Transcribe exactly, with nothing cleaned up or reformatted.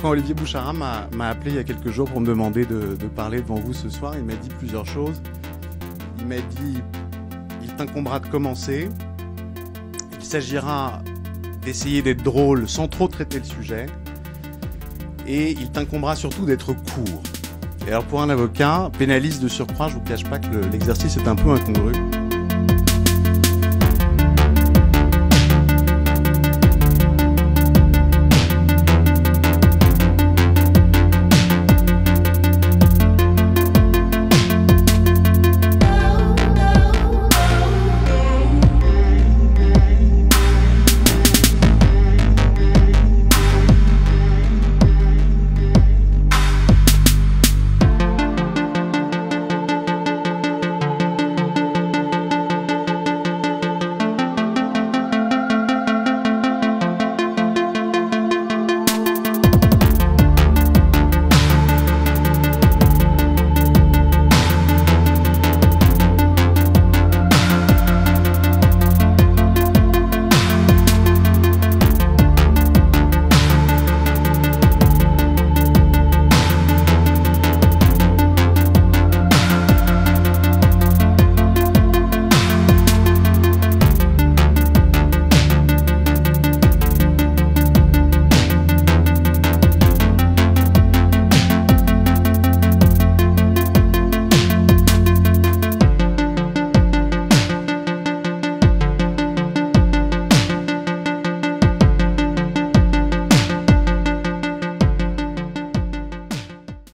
quand Olivier Bouchara m'a, m'a appelé il y a quelques jours pour me demander de, de parler devant vous ce soir, il m'a dit plusieurs choses. Il m'a dit, il t'incombera de commencer, il s'agira d'essayer d'être drôle sans trop traiter le sujet, et il t'incombera surtout d'être court. Et alors pour un avocat, pénaliste de surcroît, je vous cache pas que le, l'exercice est un peu incongru.